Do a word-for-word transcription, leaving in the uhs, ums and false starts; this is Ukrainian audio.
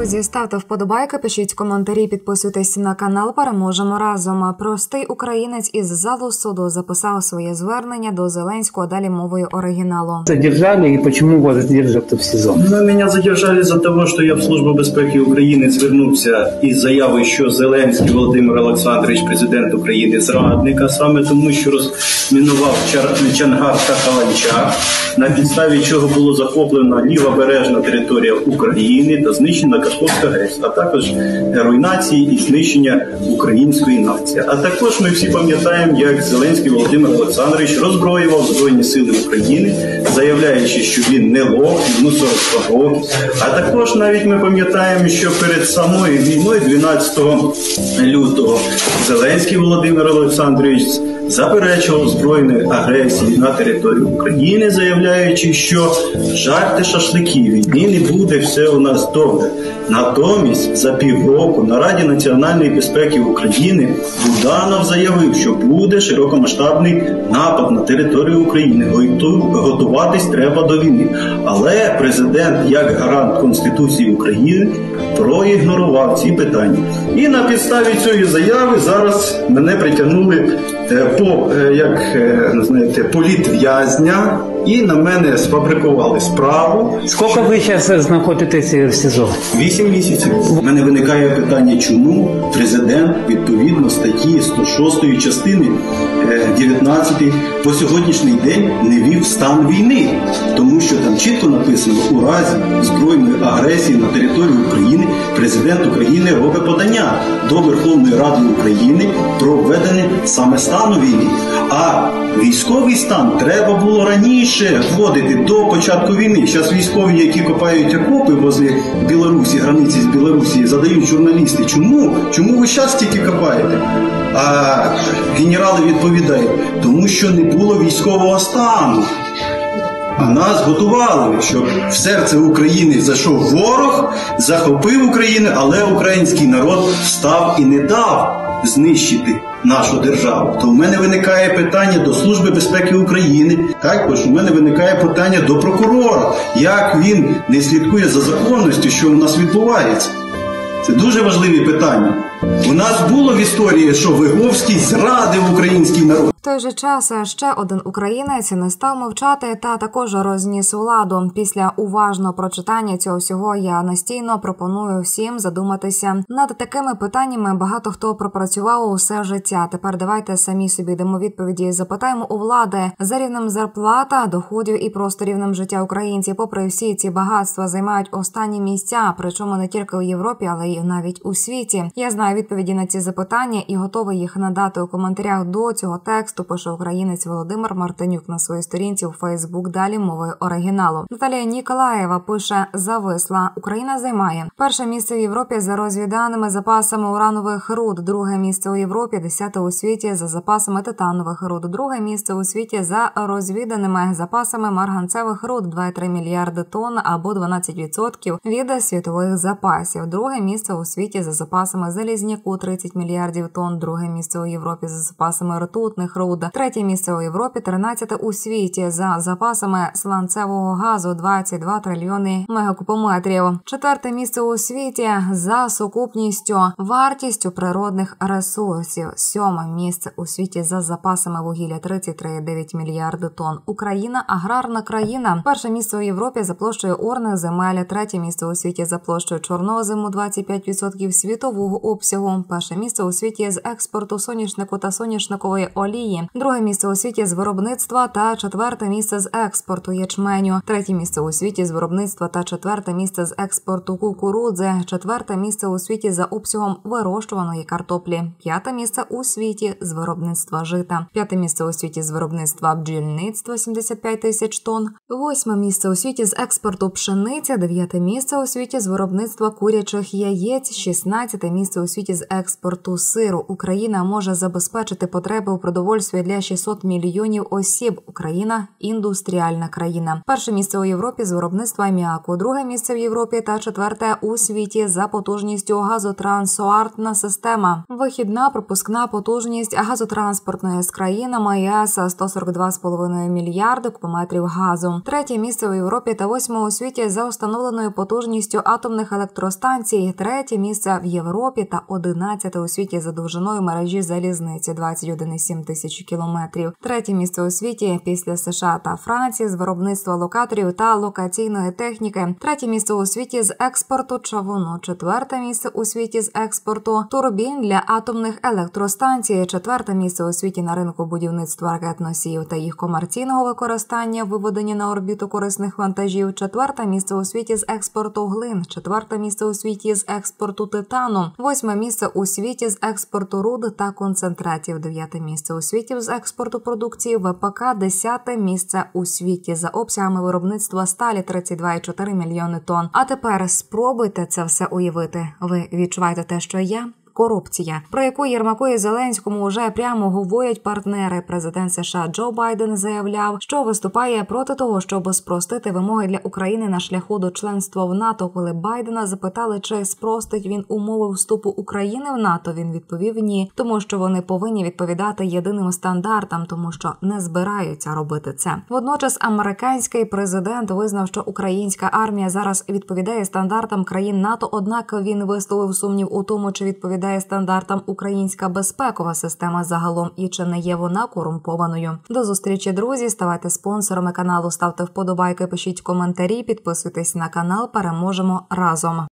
Друзі, ставте вподобайки, пишіть коментарі, підписуйтесь на канал, переможемо разом. Простий українець із залу суду записав своє звернення до Зеленського, далі мовою оригіналу. Задержали, и почему вас задержат в СИЗО? Ну, меня задержали за того, что я в Службу безпеки України звернувся із заявою, що Зеленський Володимир Олександрович, президент України, зрадник, а саме тому, що розмінував Чангар та Каланча, на підставі чого було захоплено лівобережна територія України та знищена Каховська ГЕС, а також руйнації і знищення української нації. А також ми всі пам'ятаємо, як Зеленський Володимир Олександрович роззброював Збройні сили України, заявляючи, що він не лох, йому сорок два роки. А також навіть ми пам'ятаємо, що перед самою війною дванадцятого лютого Зеленський Володимир Олександрович заперечував збройної агресії на територію України, заявляючи, що жарти шашлики, війни не буде, все у нас добре. Натомість за півроку на Раді національної безпеки України Буданов заявив, що буде широкомасштабний напад на територію України, готуватись треба до війни. Але президент, як гарант Конституції України, проігнорував ці питання. І на підставі цієї заяви зараз мене притягнули по, як, знаєте, політв'язня і на мене сфабрикували справу. Скільки ви зараз знаходитесь в СИЗО? Вісім місяців. У мене виникає питання, чому президент відповідно статті сто шостої частини дев'ятнадцятої по сьогоднішній день не вів стан війни. Тому що там чітко написано, у разі збройної агресії на території України президент України робить подання до Верховної Ради України про введення саме стану війни. А військовий стан треба було раніше вводити, до початку війни. Зараз військові, які копають окопи возле Білорусі, границі з Білорусі, задають журналісти, чому? Чому ви зараз тільки копаєте? А генерали відповідають, тому що не було військового стану. А нас готували, щоб в серце України зайшов ворог, захопив Україну, але український народ встав і не дав знищити нашу державу. То в мене виникає питання до Служби безпеки України, також у мене виникає питання до прокурора, як він не слідкує за законністю, що у нас відбувається. Це дуже важливі питання. У нас було в історії, що Виговський зрадив український народ. В той же час ще один українець не став мовчати та також розніс владу. Після уважного прочитання цього всього я настійно пропоную всім задуматися над такими питаннями. Багато хто пропрацював усе життя. Тепер давайте самі собі дамо відповіді. Запитаємо у влади за рівнем зарплата, доходів і просто рівнем життя українців. Попри всі ці багатства займають останні місця, причому не тільки у Європі, але й навіть у світі. Я знаю відповіді на ці запитання і готовий їх надати у коментарях до цього тексту, пише українець Володимир Мартинюк на своїй сторінці у Фейсбук, далі мовою оригіналу. Наталія Ніколаєва пише: зависла. Україна займає перше місце в Європі за розвіданими запасами уранових руд, друге місце у Європі, десяте у світі за запасами титанових руд, друге місце у світі за розвіданими запасами марганцевих руд, два цілих три мільярди тонн або дванадцять відсотків від світових запасів, друге місце у світі за запасами залізняку, тридцять мільярдів тонн, друге місце у Європі за запасами ртутних руд, третє місце у Європі, тринадцяте у світі за запасами сланцевого газу, двадцять два трильйони мегакубометрів, четверте місце у світі за сукупністю вартістю природних ресурсів, сьоме місце у світі за запасами вугілля, тридцять три цілих дев'ять мільярди тонн. Україна – аграрна країна. Перше місце у Європі за площею орних земель, третє місце у світі за площею чорнозиму, двадцять п'ять відсотків світового обсягу, перше місце у світі з експорту соняшнику та соняшникової олії, друге місце у світі з виробництва та четверте місце з експорту ячменю, третє місце у світі з виробництва та четверте місце з експорту кукурудзи, четверте місце у світі за обсягом вирощуваної картоплі, п'яте місце у світі з виробництва жита, п'яте місце у світі з виробництва бджільництва, сімдесят п'ять тисяч тонн, восьме місце у світі з експорту пшениці, дев'яте місце у світі з виробництва курячих яєць, шістнадцяте місце у світі з експорту сиру. Україна може забезпечити потреби у продовольстві для шістсот мільйонів осіб. Україна – індустріальна країна. Перше місце у Європі з виробництва аміаку, друге місце в Європі та четверте у світі за потужністю газотрансуартна система. Вихідна пропускна потужність газотранспортної з країнами ЄС сто сорок два цілих п'ять десятих мільярди кубометрів газу. Союзу, третє місце у Європі та восьме у світі за установленою потужністю атомних електростанцій, третє місце в Європі та одинадцяте у світі за довжиною мережі залізниці двадцять один цілих сім тисяч кілометрів, третє місце у світі після США та Франції з виробництва локаторів та локаційної техніки, третє місце у світі з експорту чавуну, четверте місце у світі з експорту турбін для атомних електростанцій, четверте місце у світі на ринку будівництва ракет-носіїв та їх комерційного використання, виведення на орбіту корисних вантажів, четверте місце у світі з експорту глин, четверте місце у світі з експорту титану, восьме місце у світі з експорту руд та концентратів, дев'яте місце у світі з експорту продукції В П К, десяте місце у світі за обсягами виробництва сталі тридцять два цілих чотири мільйони тонн. А тепер спробуйте це все уявити. Ви відчуваєте те, що я? Корупція, про яку Єрмаку і Зеленському вже прямо говорять партнери. Президент США Джо Байден заявляв, що виступає проти того, щоб спростити вимоги для України на шляху до членства в НАТО. Коли Байдена запитали, чи спростить він умови вступу України в НАТО, він відповів ні, тому що вони повинні відповідати єдиним стандартам, тому що не збираються робити це. Водночас американський президент визнав, що українська армія зараз відповідає стандартам країн НАТО, однак він висловив сумнів у тому, чи відповідає стандартам українська безпекова система загалом і чи не є вона корумпованою. До зустрічі, друзі. Ставайте спонсорами каналу, ставте вподобайки, пишіть коментарі, підписуйтесь на канал. Переможемо разом.